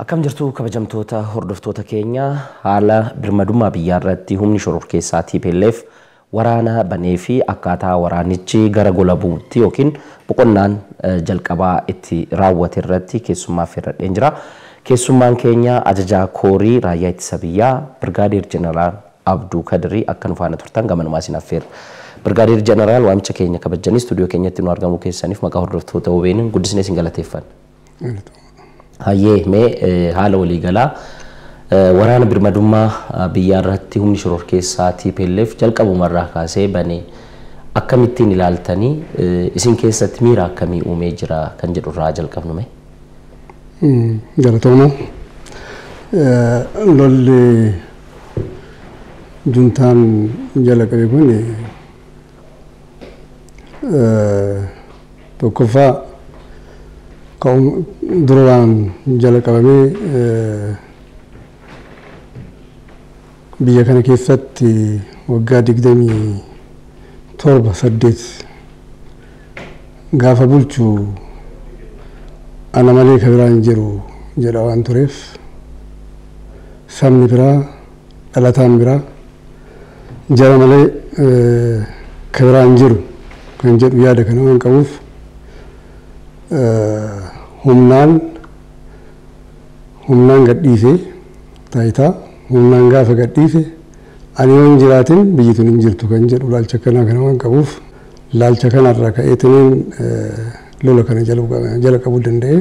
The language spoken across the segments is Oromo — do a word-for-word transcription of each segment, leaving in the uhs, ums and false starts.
Akkam jirtu kabajamtoota hordoftoota keenya haala birmadummaa biyyaa irratti humni shororkeessaa T P L F waraana banee fi akkaataa waraanichi gara gola buutti yookiin boqonnaan jalqabaa itti raawwate irratti keessummaa firradheen jira. Keessummaan keenya ajajaa koorii raayyaa ittisa biyyaa Birgaadeer Jeneraal Abduu Kadirii akka nu faana turtan gamanumaa isin affeera. Birgaadeer Jeneraal waamicha keenya kabajanii stuudiyoo keenyatti nu argamu keessaniif maqaa hordoftoota O B N guddisnee isin galateeffanna. Hayyee mee haala waliigalaa waraana birmadummaa biyyaa irratti humni shororkeessaa T P L F jalqabumarraa kaasee banee akkamittiin ilaaltanii isin keessatti miira akkamii uumee jira kan jedhu irraa jalqabnu mee? Galatooma lolli juntaan jala qabe kun tokkoffaa duraan jala qabamee biyya kana keessatti waggaa digdamii torba saddeet gaafa bulchu ana malee ka biraan jiru jedha waan tureef sabni biraa dhalataan biraa jara malee ka biraan jiru kan jedhu yaada kana waan qabuuf humnaan humnaan gadhiise taayitaa humnaan gaafa gadhiise ani yoon jiraatin biyyi tun hin jirtu kan jedhu laalcha kanaa kana waan qabuuf laalcha kanarraa ka'eetiniin lola kana jala qabuu danda'e.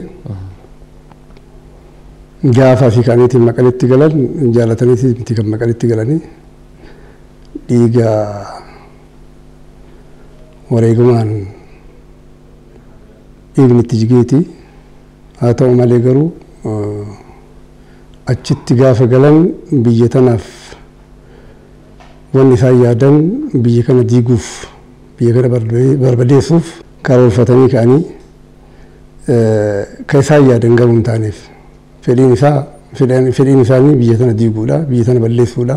Gaafa fi kaaniitiin maqaletti galan jaalataniitiin kan maqaletti galanii dhiiga wareegumaan dhiigni itti jigeeti. Haa ta'u malee garuu achitti gaafa galan biyya tanaaf wanni isaan yaadan biyya kana diiguuf biyya kana barbadeessuuf karoorfatanii ka'anii kan isaan yaadan garuu hin taaneef fedhiin isaa fedhiin isaanii biyya tana diiguudha biyya tana balleessuudha.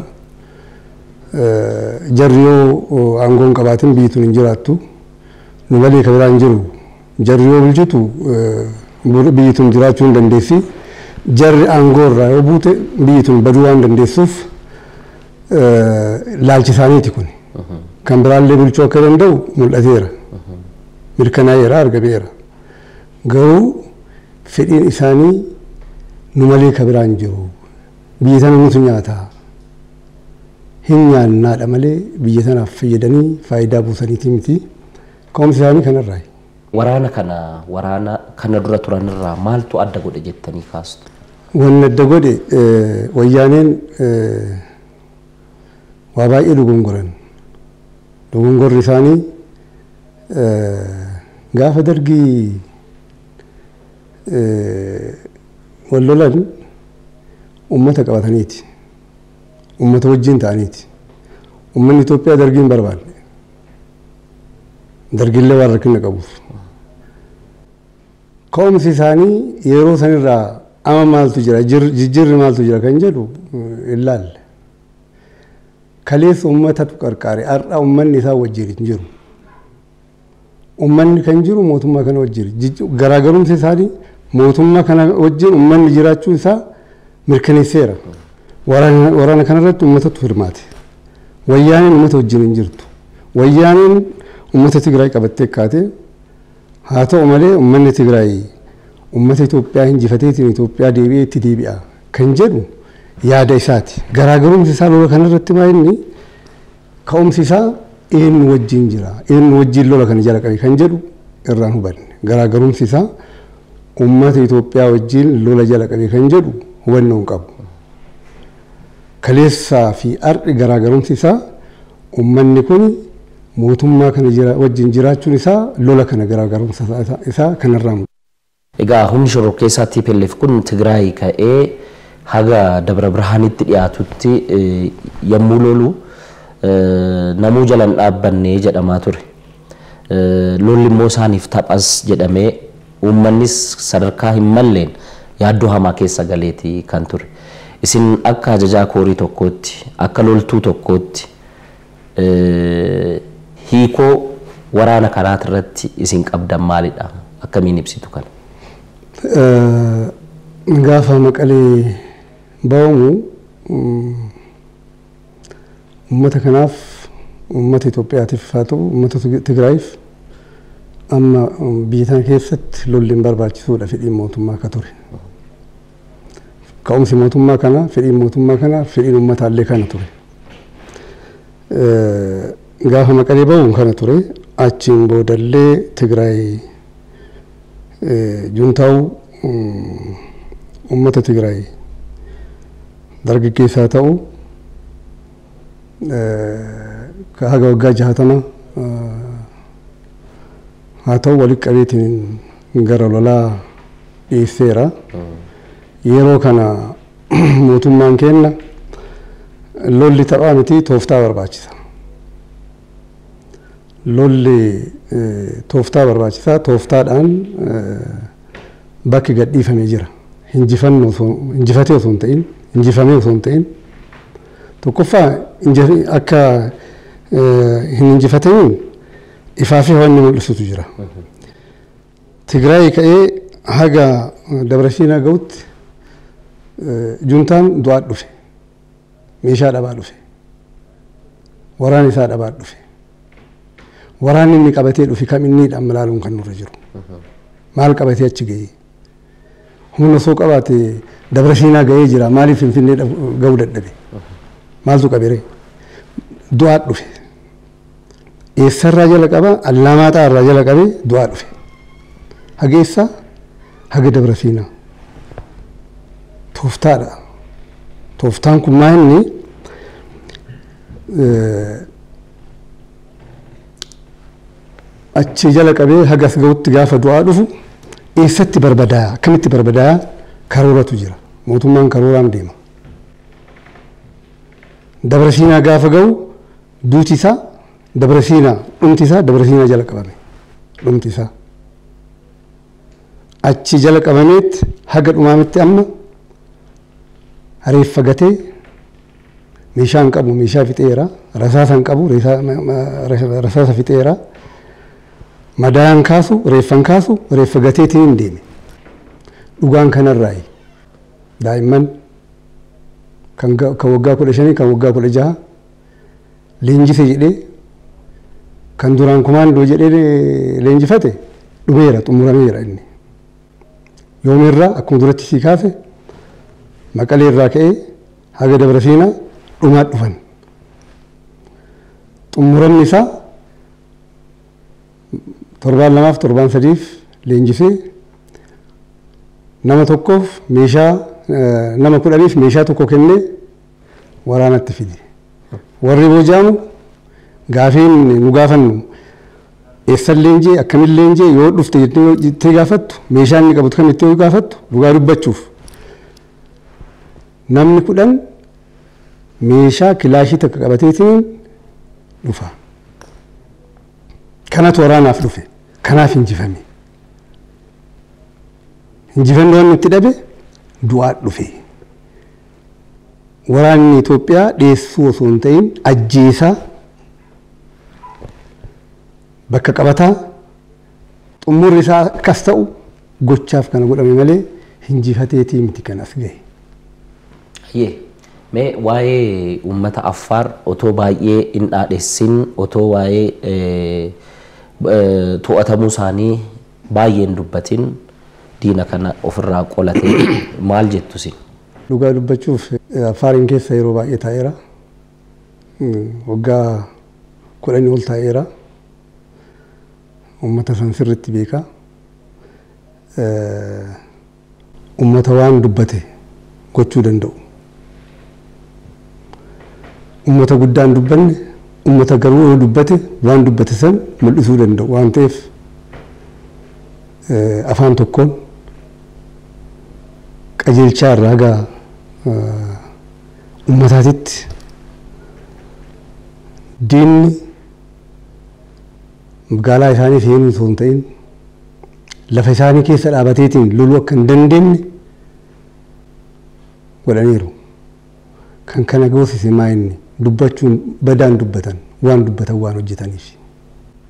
Jarri yoo aangoo hin qabaatin biyyi tun hin jiraattu nu malee ka biraan jiru jarri yoo bulchitu biyyi tun jiraachuu hin dandeessi. Jarri aangoo irraa yoo buute biyyi tun baduu waan dandeessuuf laalchi isaaniiti kun kan biraallee bulchuu akka danda'u mul'ateera mirkanaa'eera argameera. Garuu fedhiin isaanii nu malee ka biraan jiru biyya tana nutu nyaata hin nyaannaadha malee biyya tanaaf fayyadanii faayidaa buusaniiti miti ka'umsi isaanii kanarraa. Waraana kana waraana kana dura turan irraa maaltu adda godhe jettanii kaastu? Wanni adda godhe wayyaaneen waa baay'ee dogongoran. Dogongorri isaanii gaafa dargii wal lolan ummata qabataniiti. Ummata wajjin ta'aniiti. Ummanni Itoophiyaa dargiin barbaanne. Dargillee waan rakkina qabuuf. Ka'umsi isaanii yeroo sanirraa ama maaltu jira jijjiirri maaltu jira kan jedhu ilaalle. Kaleessa ummatatu qarqaare har'a ummanni isaa wajjin hin jiru. Ummanni kan jiru mootummaa kana wajjin garaagarumsi isaanii mootummaa kana wajjin ummanni jiraachuu isaa mirkaneesseera. Waraana kanarratti ummatatu hirmaate. Wayyaaneen ummata wajjin hin jirtu. Wayyaaneen ummata Tigraay qabattee kaate haa ta'u malee ummanni Tigraay ummata Itoophiyaa injifateetiin Itoophiyaa deebi'ee itti deebi'a kan jedhu yaada isaati. Garaagarumsi isaa lola kanarratti maa'inni ka'umsi isaa eenyu wajjin jira eenyu wajjin lola kana jala qabe kan jedhu irraan hubanne. Garaagarumsi isaa ummata Itoophiyaa wajjin lola jala qabe kan jedhu hubannoo hin qabu. Kaleessaa fi har'i garaagarumsi isaa ummanni kun mootummaa kana wajjin jiraachuun isaa lola kana garaagarumsa isaa kanarraa mul'ata. Egaa humni shororkeessaa T P L F kun Tigraay ka'ee haga Dabra Birhaanitti dhiyaatutti yommuu lolu namuu jalan dhaabbannee jedhamaa ture. Lolli immoo isaaniif taphas jedhamee uummannis sadarkaa hin malleen yaaddoo hamaa keessa galeeti kan ture. Isin akka ajajaa koorii tokkootti akka loltuu tokkootti hiikoo waraana kanaati irratti isin qabdan maalidha? Akkamiin ibsitu kana? gaafa maqalee ba'amu ummata kanaaf ummata Itoophiyaatiif haa ta'u ummata Tigraayiif amma biyya tana keessatti lolli barbaachisuudha fedhiin mootummaa akka ture. Ka'umsi mootummaa kana fedhiin mootummaa kana fedhiin ummataallee kana ture. Gaafa maqalee ba'uun kana ture achiin boodallee Tigraay juntaa'u ummata Tigraay dargaggeessaa ta'u ka haga waggaa jahatama haa ta'u walitti qabeetiin gara lolaa dhiyeesseera. Yeroo kana mootummaan kenna lolli taphaa miti tooftaa barbaachisa. Lolli tooftaa barbaachisa. Tooftaadhaan bakki gadhiifamee jira. Hinjifannoo hinjifatee osoo hin ta'in hinjifamee osoo hin ta'in tokkoffaa akka hin hinjifatamiin ifaa fi hawaasni mul'isutu jira. Tigraay ka'ee haga Dabrasiinaa ga'utti juntaan du'aa dhufe. Meeshaa dhabaa dhufe. Waraan isaa dhabaa dhufe. Waraan inni qabatee dhufe kam inniidhaan malaaluun kan nurra jiru. Maal qabatee achi ga'ee? Humna osoo qabaate Dabrasiinaa ga'ee jira. Maaliif Finfinnee ga'uu dadhabe? Maaltu qabere? Du'aa dhufe. Eessarraa jala qaba? Allamaaxaa irraa jala qabee du'aa dhufe. Hageessaa haga Dabrasiinaa. Tooftaadha. Tooftaan kun maa inni achi jala qabee hagas ga'utti gaafa du'aa dhufu eessatti barbadaa akkamitti barbadaa karooratu jira. Mootummaan karooraan deema. Dabrasiinaa gaafa ga'u duuti isaa Dabrasiinaa dhumti isaa Dabrasiinaa jala qabame. Dhumti isaa achi jala qabameet haga dhumaametti amma reeffa gatee meeshaan qabu meeshaa fixeera. Rasaasa hin qabu rasaasa fixeera. Madaan kaasu reeffan kaasu reeffa gateetiin hin deeme. Dhugaan kanarraayi daa'imman kan waggaa kudha shanii kan waggaa kudha jaha leenjise jedhee kan duraan kumaandoo jedhee leenjifate dhumeera xumurameera inni. Yoomirraa akkuma duratti sii kaase Maqalee irraa ka'ee haga Dabrasiinaa dhumaa dhufan. Xumuramni isaa torbaan lamaaf torbaan sadiif leenjisee nama tokkoof meeshaa nama kudhaniif meeshaa tokko kennee waraanatti fide. Warri booji'amu gaafiin nu gaafannu eessan leenjee akkamiin leenjee yoo dhufte jettee gaafattu meeshaa inni qabatu kamitti yoo gaafattu dhugaa dubbachuuf namni kudhan meeshaa kilaashii takka qabateetiin dhufa. Kanatu waraanaaf dhufe. Kanaaf injifame. Injifannoon itti dhabe du'aa dhufe. Waraanni Itoophiyaa dhiyeessuu osoo hin ta'in ajjeesaa bakka qabataa xumurri isaa akkas ta'u gochaaf kana godhame malee injifateetii miti kanas gahe. Ye mee waa'ee uummata Affaar otoo baay'ee hin dhaadheessin otoo waa'ee to'atamuu isaanii baay'ee hin dubbatin diina kana ofirraa qolatee maal jettu isin? Dhugaa dubbachuuf Affaariin keessa yeroo baay'ee taa'eera. Waggaa kudhanii ol taa'eera. Uummata san sirriitti beeka. Uummata waan dubbate gochuu danda'u. Uummata guddaan dubbanne uummata garuu yoo dubbate waan dubbate san mul'isuu danda'u waan ta'eef afaan tokkoon qajeelchaa irraa haga uummataatitti diinni magaalaa isaanii seenuu osoo hin ta'in lafa isaanii keessa dhaabateetiin loluu akka hin dandeenye godhaniiru. Kan kana goosise maa inni dubbachuun badaan dubbatan waan dubbatan waan hojjetaniif.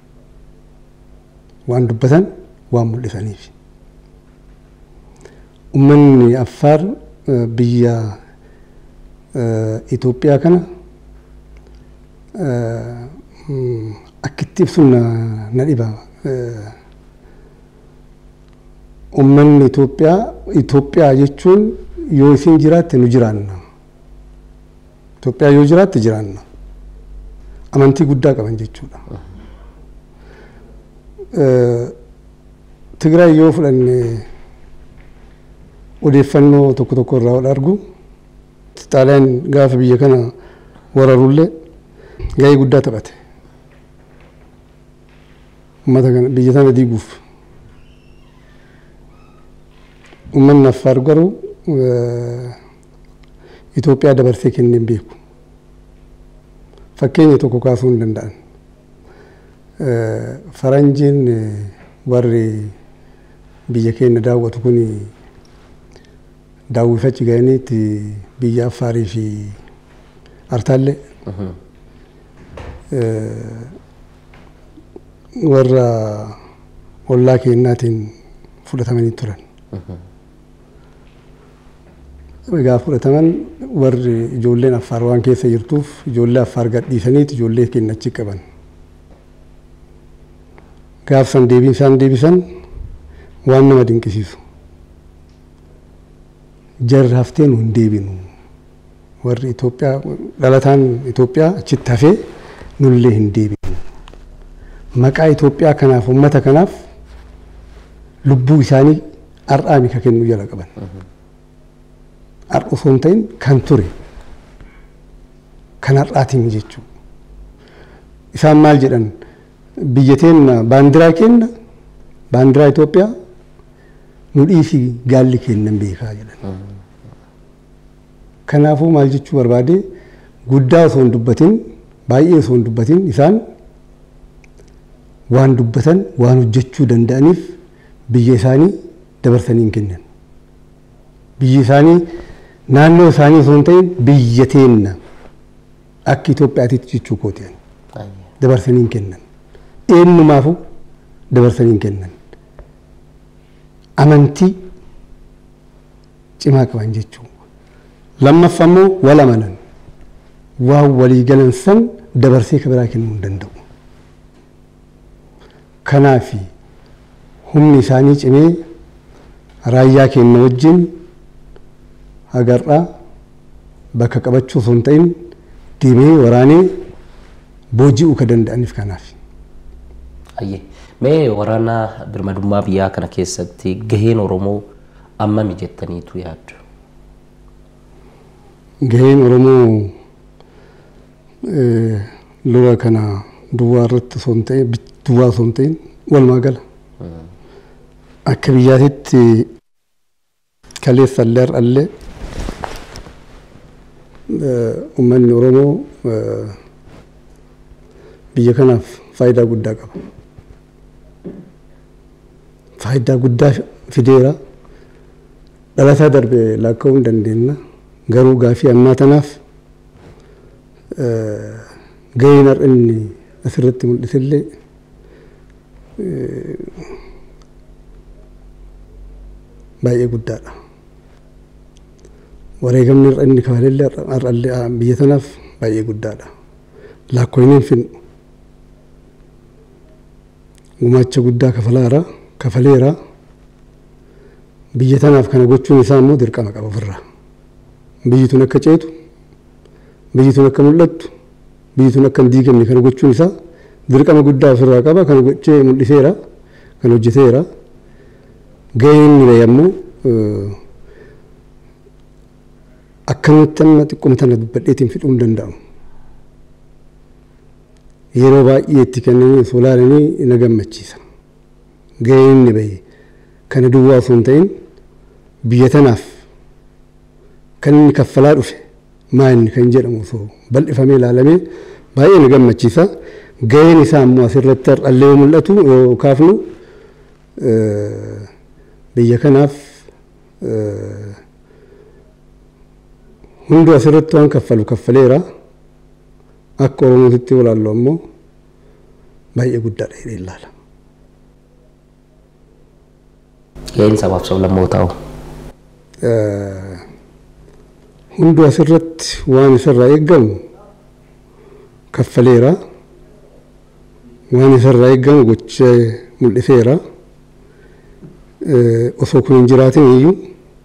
Waan dubbatan waan mul'isaniif. ummanni Affaar biyya Itoophiyaa kana akkitti ibsuun na dhiba. Ummanni Itoophiyaa Itoophiyaa jechuun yoo isin jiraatte nu jiraanna. Itoophiyaa yoo jiraatte jiraanna. Amantii guddaa qaban jechuudha. Tigraay yoo fudhanne odeeffannoo tokko tokko irraa wal argu Xaaliyaan gaafa biyya kana wararullee gahee guddaa taphate. Uummata kana biyya tana diiguuf. Uummanni Affaar garuu Itoophiyaa dabarsee kennee hin beeku. Fakkeenya tokko kaasuu hin danda'an. Faranjiin warri biyya keenya daawwatu kun daawwifachi ga'aniiti biyya Affaarii fi Artaallee warra ollaa keenyaatiin fudhatamanii turan. Egaa fudhataman warri ijoolleen Affaar waan keessa jirtuuf ijoollee Affaar gadhiisaniiti ijoollee keenya achi qaban. Gaaf san deebisan deebisan waan nama dinqisiisu. Jarri haftee nu hin deebinu. Warri Itoophiyaa dhalataan Itoophiyaa achitti hafee nullee hin deebinu. Maqaa Itoophiyaa kanaaf uummata kanaaf lubbuu isaanii har'aa mika kennuu jala qaban. Har'a osoo hin ta'in kan ture kan har'aatiin jechuudha. Isaan maal jedhan biyya teenya baandiraa kenna baandiraa Itoophiyaa nu dhiisi gaalli kennan beekaa jedhan. Kanaafuu maal jechuu barbaade guddaa osoo hin dubbatin baay'ee osoo hin dubbatin isaan waan dubbatan waan hojjechuu danda'aniif biyya isaanii dabarsanii hin kennan. Biyya isaanii naannoo isaanii osoo hin ta'in biyya teenya akka Itoophiyaatitti jechuu kooti dabarsanii hin kennan. Eenyumaafuu dabarsanii hin kennan. Amantii cimaa qaban jechuudha. Lammaffaa immoo wal amanan waan walii galan san dabarsee kan biraa kennuu hin danda'u. Kanaaf humni isaanii cimee raayyaa keenya wajjin hagarraa bakka qabachuu osoo hin ta'in deemee waraanee booji'uu kan danda'aniif kanaaf. Ayyee mee waraana birmadummaa biyyaa kana keessatti gaheen Oromoo ammami jettaniitu yaaddu? Gaheen Oromoo lola kana duwwaa irratti osoo hin ta'in duwwaa osoo hin ta'in walumaa gala. Akka biyyaatitti kaleessa illee har'allee uummanni Oromoo biyya kanaaf faayidaa guddaa qaba. Faayidaa guddaa fideera. Dhalataa darbe lakkaa'uu hin dandeenya. Garuu gaafii ammaa tanaaf gaheen har'a inni asirratti mul'isillee baay'ee guddaadha. Wareegamni har'a inni kafalellee har'allee biyya tanaaf baay'ee guddaadha. Lakkoofneen finnu gumaacha guddaa kafalaara kafaleera. Biyya tanaaf kana gochuun isaa immoo dirqama qaba ofirraa. Biyyi tun akka ceetu, biyyi tun akka mul'attu, biyyi tun akka hin diigamne kana gochuun isaa dirqama guddaa ofirraa qaba. Kana gochee mul'iseera, kan hojjeteera. Gaheen inni bahe ammoo akkamitti amma xiqquma tana dubbadheetiin fixuu hin danda'amu. Yeroo baay'ee itti kennanii solaalanii na gammachiisa. Gaheen inni bahe kana duwwaa osoo hin ta'in biyya tanaaf kan inni kaffalaa dhufe maa inni kan jedhamu osoo bal'ifamee ilaalamee baay'ee na gammachiisa. Gaheen isaa ammoo asirratti har'allee yoo mul'atu yoo kaafnu biyya kanaaf hunduu asirratti waan kaffalu kaffaleera. Akka Oromootitti walaallu ammoo baay'ee guddaadha jedhee ilaala. Gaheen sabaaf sablammootaa hundu asirratti waan isarraa eeggamu kaffaleera. Waan isarraa eeggamu gochee mul'iseera. Osoo kun hin jiraatin iyyuu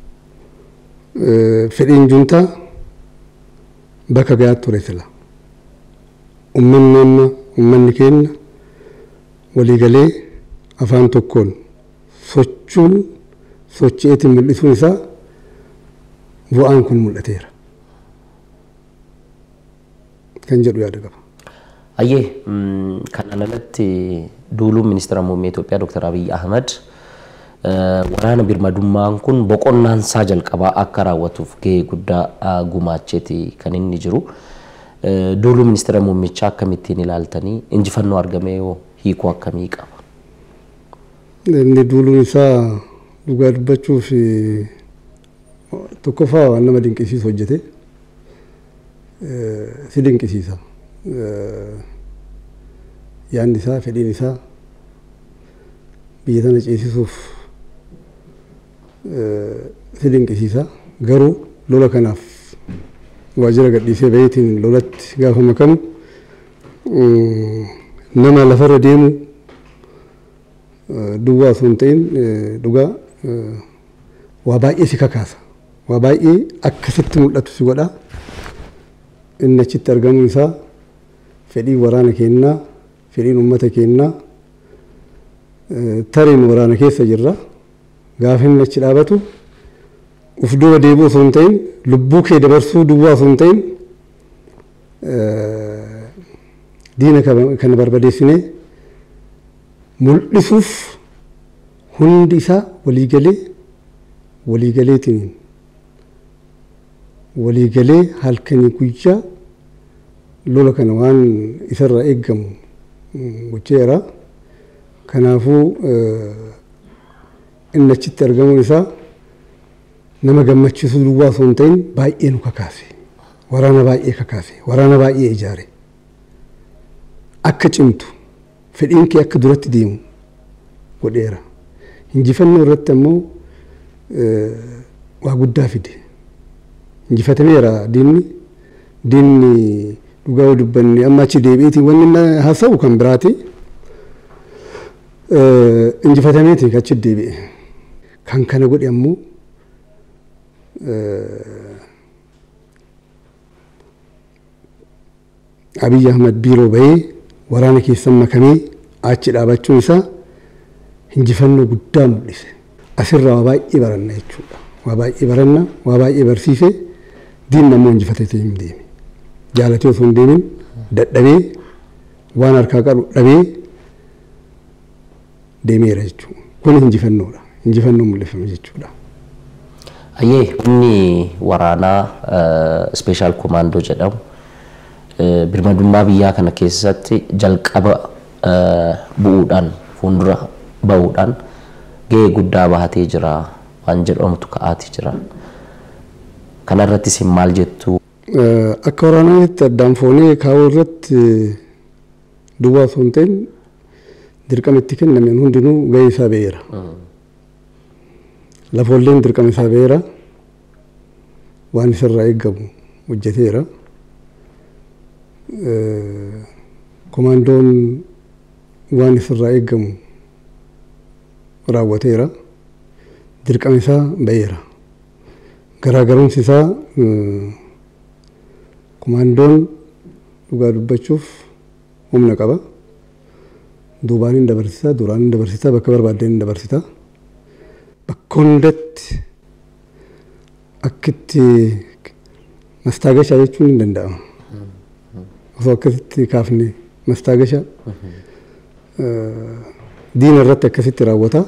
fedhiin juntaa bakka gahaatti ture sila. Uummanni amma uummanni keenya waliigalee afaan tokkoon sochuun sochi'eetiin mul'isuun isaa bu'aan kun mul'ateera kan jedhu yaada qaba. Ayyee kanaan alatti duuluun ministeera muummee Itoophiyaa Dr. Abiy Ahmed waraana birmadummaan kun boqonnaan isaa jalqabaa akka raawwatuuf gahee guddaa gumaacheeti kan inni jiru. Duuluu ministeera muummichaa akkamittiin ilaaltanii injifannoo argamee yoo hiikuu akkamii qaba? Inni duuluun isaa dhugaa dubbachuuf tokkoffaa waan nama dinqisiisu hojjete. Si dinqisiisa. Yaanni isaa fedhiin isaa biyya tana ceesisuuf si dinqisiisa. Garuu lola kanaaf waajjira gadhiisee baheetiin lolatti gaafa makamu nama lafarra deemu duwwaa osoo hin ta'in dhugaa waa baay'ee si kakaasa. Waa baay'ee akkasitti mul'atu si godha. Inni achitti argamuun isaa fedhii waraana keenyaa, fedhiin uummata keenyaa tariin waraana keessa jirra. Gaafa inni achi dhaabatu uf dura deebi'u osoo hin ta'in lubbuu kee dabarsuu duwwaa osoo hin ta'in diina kana barbadeessinee mul'isuuf hundi isaa waliigalee waliigaleetiin waliigalee halkanii guyyaa lola kana waan isarraa eeggamu gocheera. Kanaafuu inni achitti argamuun isaa nama gammachiisuu duwwaa osoo hin ta'in baay'ee nu kakaase. Waraana baay'ee kakaase. Waraana baay'ee ijaare. Akka cimtu fedhiin kee akka duratti deemu godheera. Injifannoo irratti ammoo waa guddaa fide. Injifatameera diinni. Diinni dhugaa dubbanne amma achi deebi'eetiin wanni inni haasa'u kan biraati. Injifatameetiin achi deebi'e. Kan kana godhe ammoo Abiy Ahmed biiroo bahee waraana keessan makamee achi dhaabachuun isaa injifannoo guddaa mul'ise. Asirraa waa baay'ee baranna jechuudha. Waa baay'ee baranna, waa baay'ee barsiise. Diinni ammoo injifatee hin deeme. Jaalatee osoo hin deemin dadhabee waan harkaa qabu dhabee deemeera jechuudha. Kun injifannoodha. Injifannoo mul'ifame jechuudha. Ayyee humni waraanaa special commando jedhamu birmadummaa biyyaa kana keessatti jalqaba bu'uudhaan fuuldura bahuudhaan gahee guddaa bahatee jira waan jedhamutu ka'aatii jira. Kana irratti isin maal jettu? Akka waraanaatti addaan foonee kaawuu irratti duwwaa osoo hin ta'in dirqama itti kennameen hundinuu gahee isaa ba'eera. Lafoolleen dirqama isaa ba'eera. Waan isarraa eeggamu hojjeteera. Komandoon waan isarraa eeggamu raawwateera. Dirqama isaa ba'eera. Garaagarumsi isaa komandoon dhugaa dubbachuuf humna qaba. Duubaan hin dabarsisaa, duraan hin dabarsisaa, bakka barbaadeen hin dabarsisaa. Bakka hundatti akkitti mastaagashaa jechuun hin danda'amu. Osoo akkasitti kaafne mastaagashaa diina irratti akkasitti raawwata.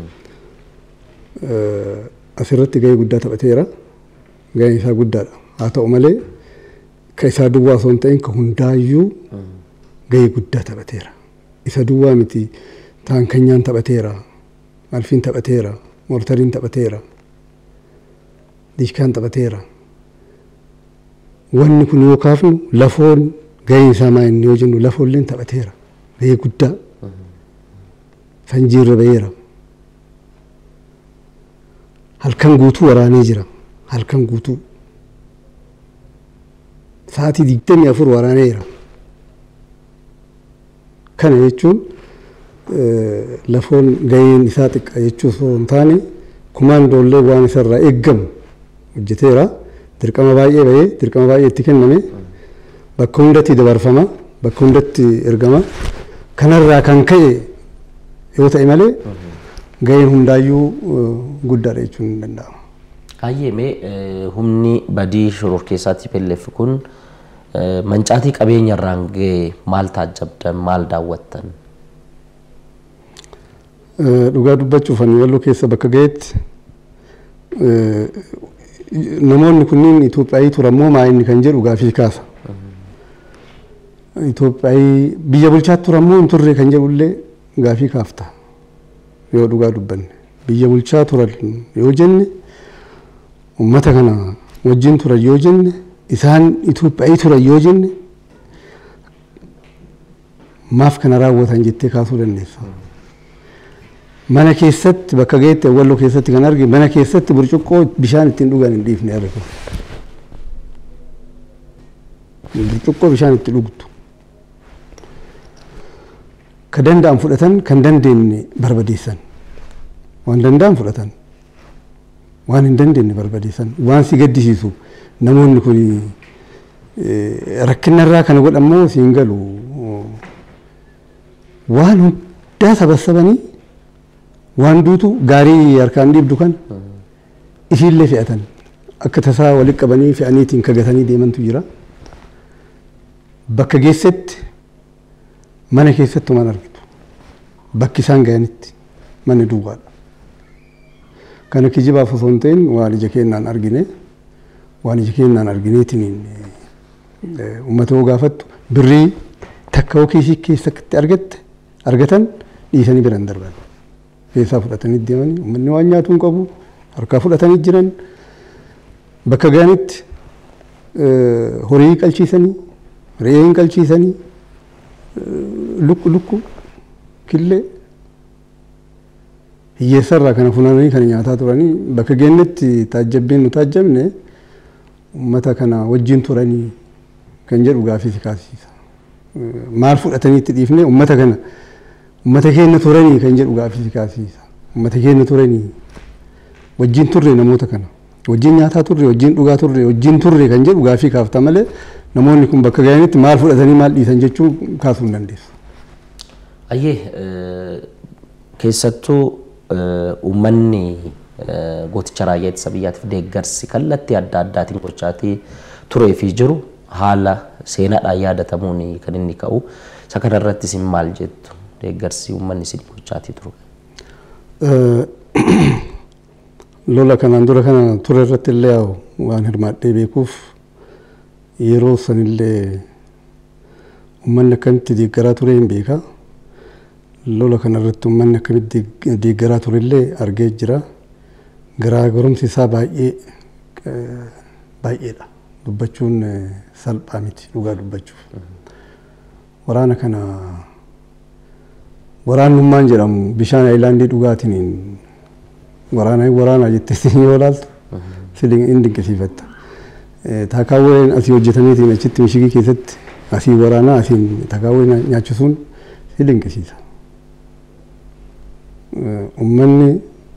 Asirratti gahee guddaa taphateera. Gaheen isaa guddaadha. Haa ta'u malee ka isaa duwwaa osoo hin ta'in ka hundaayyuu gahee guddaa taphateera. Isa duwwaa miti taankanyaan taphateera. Alfiin taphateera. Mortariin taphateera. Dishkaan taphateera. Wanni kun yoo kaafnu lafoon gaheen isaa maa inni yoo jennu lafoolleen taphateera. Gahee guddaa. Fanjiirra ba'eera. halkan guutuu waraanee jira. Halkan guutuu sa'aatii digdamii afur waraaneera. Kana jechuun lafoon gaheen isaa xiqqaa jechuu osoo hin taane kumaandoollee waan isarraa eeggamu hojjeteera. Dirqama baay'ee bahee dirqama baay'ee itti kenname bakka hundatti dabarfama bakka hundatti ergama. Kanarraa kan ka'e yoo ta'e malee gaheen hundaayyuu guddaadha jechuun hin danda'amu. Hayyee mee humni badii shororkeessaa T P L F kun mancaatii qabeenya irraan ga'e maal taajjabdan maal daawwattan? Dhugaa dubbachuuf ani walloo keessa bakka ga'etti namoonni kunniin Itoophiyaayii turammoo maa inni kan jedhu gaafii kaasa. Itoophiyaayii biyya bulchaatti turammoo hin turre kan jedhullee gaafii kaafta yoo dhugaa dubbanne. Biyya bulchaa turan yoo jenne ummata kana wajjin turan yoo jenne isaan Itoophiyaayii turan yoo jenne maaf kana raawwatan jettee kaasuu dandeessa. Mana keessatti bakka ga'etti walloo keessatti kan arge mana keessatti burcuqqoo bishaan ittiin dhugan hin dhiifne argu. Burcuqqoo bishaan itti dhugtu. Kan danda'an fudhatan kan dandeenye barbadeessan. Waan danda'an fudhatan. Waan hin dandeenye barbadeessan. Waan si gaddisiisu namoonni kun rakkinarraa kana godhammoo siin galu. Waan hundaa sabassabanii waan duutu gaarii harkaan dhiibdu kan isiillee fe'atan akka tasaa walitti qabanii fe'aniitiin kagatanii deemantu jira. Bakka geessetti mana keessatti waan argitu bakki isaan ga'anitti manni duwwaadha. Kana kijibaaf osoo hin ta'in waan ija keenyaan argine waan ija keenyaan argineetiin uummata yoo gaafattu birrii takka okiisii keessatti argatte argatan dhiisanii biran darban. Keessaa fudhatanii deemanii uummanni waan nyaatu hin qabu harkaa fudhatanii jiran bakka ga'anitti horii qalchiisanii re'ee qalchiisanii lukku lukku killee hiyyeessarraa kana funaananii kana nyaataa turanii bakka geennetti taajjabbiin nu taajjabne uummata kana wajjin turanii kan jedhu gaafii si kaasiisa. Maal fudhatanii itti dhiifne uummata kana ummata keenya turanii kan jedhu gaafii si kaasiisa. Ummata keenya turanii wajjin turre namoota kana wajjin nyaataa turre wajjin dhugaa turre wajjin turre kan jedhu gaafii kaafta malee namoonni kun bakka ga'anitti maal fudhatanii maal dhiisan jechuu kaasuu hin dandeessu. Ayyee keessattuu uummanni gooticha raayyaa ittisa biyyaatiif deeggarsi kallattii adda addaatiin gochaatii turee fi jiru haala seenaadhaan yaadatamuun kan inni ka'u. Isa kanarratti isin maal jettu? Deeggarsi uummanni isin gochaatii ture. Lola kanaan dura kana ture irratti illee waan hirmaadhee beekuuf yeroo sanillee uummanni akkamitti deeggaraa ture hin beeka. Lola kanarratti uummanni akkamitti deeggaraa turellee argee jira. Garaagarumsi isaa baay'ee baay'eedha. Dubbachuun salphaa miti dhugaa dubbachuuf. Waraana kana waraanummaan jedhamu bishaan ayilaandii dhugaatiin waraana waraana jettee yoo ilaaltu silin inni dinqisiifatta. Takaawween asii hojjetaniitiin achitti mishigii keessatti asii waraanaa asiin takaawwee nyaachisuun si dinqisiisa. Uummanni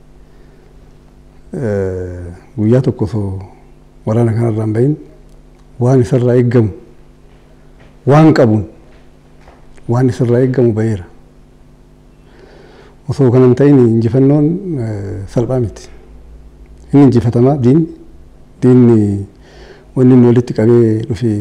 guyyaa tokko osoo waraana kanarraa hin bahin waan isarraa eeggamu waan qabuun waan isarraa eeggamu baheera. Osoo kana hin ta'in injifannoon salphaa miti. Inni injifatamaa diinni diinni wanni inni walitti qabee dhufee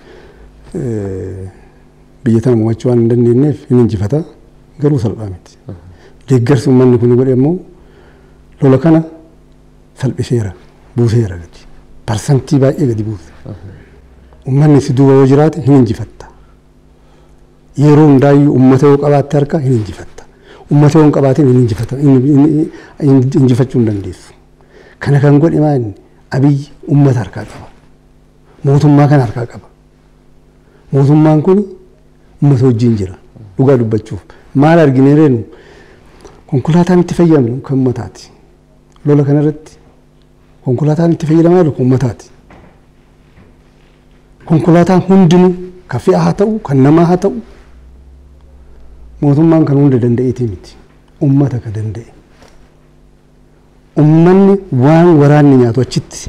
biyya tana mo'achuu waan hin dandeenyeef inni injifata garuu salphaa miti. Deeggarsi uummanni kun godhe immoo lola kana salphiseera buuseera gadi parsantii baay'ee gadi buuse. Uummanni si duuba yoo jiraate hin injifatta. Yeroo hundaayyuu uummata yoo qabaatte harka hin injifatta. Uummata yoo hin qabaatin hin injifata injifachuu hin dandeessu. Kana kan godhe maali? Abiyyi uummata harkaa qaba. Mootummaa kana harkaa qaba. Mootummaan kun uummata wajjin jira. Dhugaa dubbachuuf maal argine reenu konkolaataan itti fayyadamnu kan uummataati. Lola kanarratti konkolaataan itti fayyadamaa jiru uummataati. Konkolaataan hundinuu kan fe'aa haa ta'u kan namaa haa ta'u mootummaan kan hunda danda'eetii miti uummata kan danda'e. Uummanni waan waraanni nyaatu achitti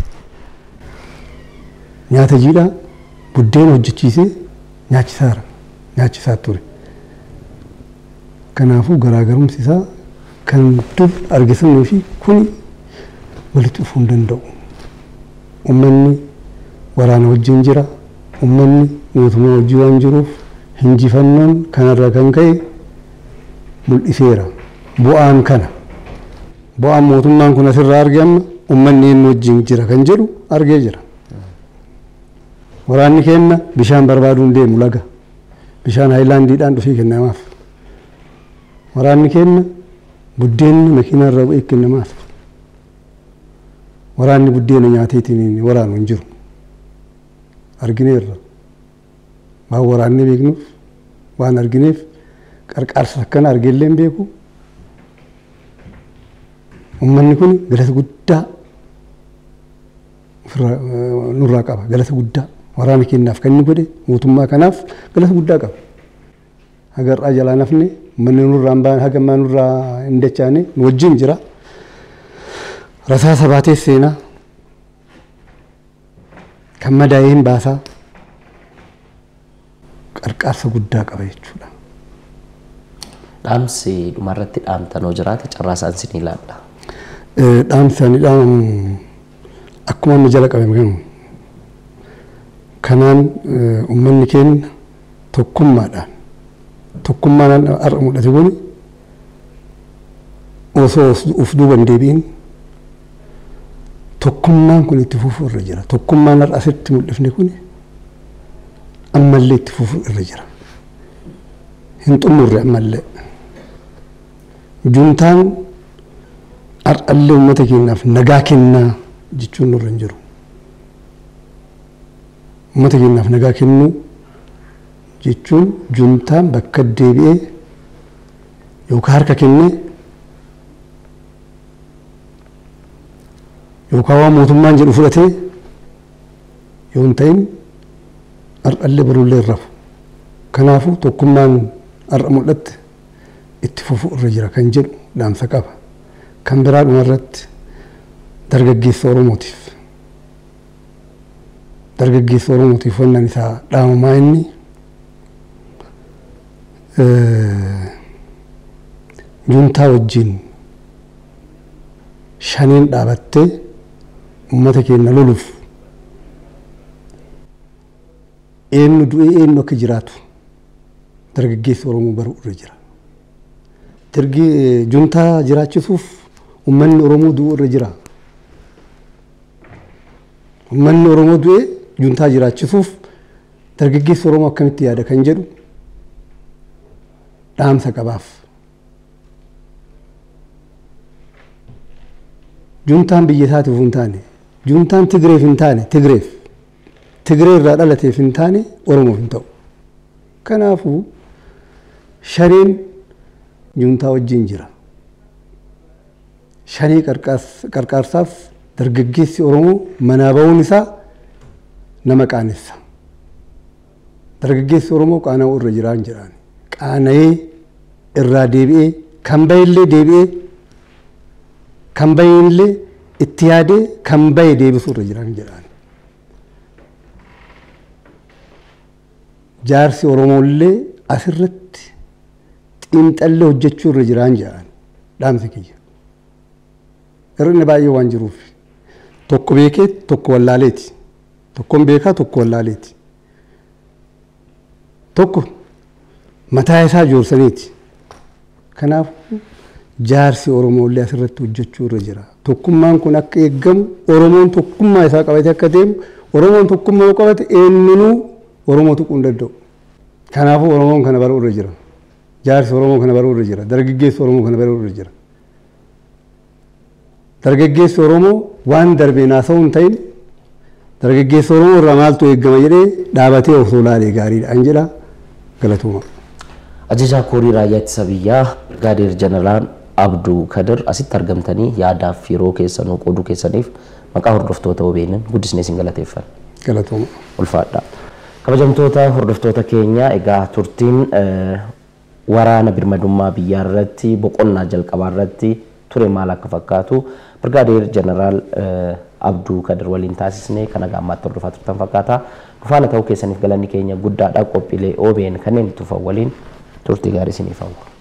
nyaata jiidhaa buddeena hojjechiisee nyaachisaara nyaachisaa ture. Kanaafuu garaagarumsi isaa kan dur argisamnuu fi kun walitti dhufuu hin danda'u. Uummanni waraana wajjin jira. Uummanni mootummaa wajjin waan jiruuf hinjifannoon kanarraa kan ka'e mul'iseera. Bu'aan kana bu'aan mootummaan kun asirraa arge amma uummanni inni wajjin jira kan jedhu argee jira. Waraanni keenya bishaan barbaaduun deemu laga. Bishaan haayilaandiidhaan dhufee kennamaaf. Waraanni keenya buddeenni makiinarraa bu'ee kennamaaf. Waraanni buddeena nyaateetiin waraanu hin jiru. Argineerra. Waan waraanni beeknuuf waan argineef qarqaarsa akkana argeellee hin beeku. Uummanni kun galata guddaa nurraa qaba. Galata guddaa waraana keenyaaf kan inni godhe mootummaa kanaaf galata guddaa qaba. Hagarraa jalaa nafne uummanni nurraa hin baane hagammaa nurraa hin dachaane nu wajjin jira. Rasaasa baatee seenaa kan madaa'ee hin baasaa qarqaarsa guddaa qaba jechuudha. Dhaamsi dhumarratti dhaamtanoo jiraate carraa isaan sin ilaalla. Dhaamsi ani dhaamu akkuma inni jala qabame kanu kanaan uummanni keenya tokkummaadhaan tokkummaan har'a mul'ate kun osoo of duuba hin deebiin tokkummaan kun itti fufuu irra jira. Tokkummaan har'a asitti mul'ifne kun ammallee itti fufuu irra jira. Hin xumurre ammallee. Juntaan har'allee uummata keenyaaf nagaa kennaa jechuun nurra hin jiru. Uummata keenyaaf nagaa kennuu jechuun juntaan bakka deebi'ee yookaan harka kennee yookaan waan mootummaan jedhu fudhatee yoo hin ta'in har'allee barullee hin rafu. Kanaafuu tokkummaan har'a mul'atte itti fufuu irra jira kan jedhu dhaamsa qaba. Kan biraa dhumarratti dargaggeessa Oromootiif dargaggeessa Oromootiif wannan isaa dhaamamaa inni juntaa wajjin shaniin dhaabattee uummata keenya loluuf eenyu du'ee eenyu akka jiraatu dargaggeessa Oromoo baruu irra jira. Dargi juntaa jiraachisuuf uummanni Oromoo du'uu irra jira. Uummanni Oromoo du'ee juntaa jiraachisuuf dargaggeessa Oromoo akkamitti yaada kan jedhu dhaamsa qabaaf. Juntaan biyya isaatiif hin taane, juntaan Tigreef hin taane, Tigreef, Tigree irraa dhalateef hin taane Oromoof hin ta'u. Kanaafuu shaniin juntaa wajjin jira. Shanii qarqaarsaaf dargaggeessi Oromoo manaa ba'uun isaa nama qaanessa. Dargaggeessi Oromoo qaana'uu irra jiraan jedhaan. Qaana'ee irraa deebi'ee kan ba'ellee deebi'ee kan ba'ellee itti yaadee kan ba'e deebisuu irra jiraan jedhaan. Jaarsi Oromoollee asirratti xiinxallee hojjechuu irra jiraan jedhaan dhaamsi kiyya. Irrinni baay'ee waan jiruuf tokko beekee tokko wallaaleeti. Tokkoon beekaa tokko wallaaleeti. Tokko mataa isaa joorsaniiti. Kanaafuu jaarsi Oromoollee asirratti hojjechuu irra jira. Tokkummaan kun akka eeggamu Oromoon tokkummaa isaa qabate akka deemu Oromoon tokkummaa yoo qabate eenyunuu Oromoo tuquu hin danda'u. Kanaafuu Oromoon kana baruu irra jira. Jaarsi Oromoo kana baruu irra jira. Dargaggeessi Oromoo kana baruu irra jira. Dargaggeessi Oromoo waan darbee naasa'uu hin ta'in dargaggeessi Oromoo irraa maaltu eeggama jedhee dhaabatee osoo laalee gaariidha an jedha galatooma. Ajajaa Koorii Raayyaa Ittisa Biyyaa Birgaadeer Jeneraal Abduu Kadir asitti argamtanii yaadaaf yeroo keessanuu qooduu keessaniif maqaa hordoftoota O B N guddisnee isin galateeffanna. Galatooma. Ulfaadha. Kabajamtoota hordoftoota keenya egaa turtiin waraana birmadummaa biyyaa irratti boqonnaa jalqabaa irratti ture maal akka fakkaatu Brigadier General Abduu Kadir waliin taasisnee kana gaammaatti hordofaa turtan fakkaata. Dhufaana ta'uu keessaniif galanni keenya guddaadha. Qophiilee O B N kanneen itti fufan waliin turtii gaarii isiniif hawwa.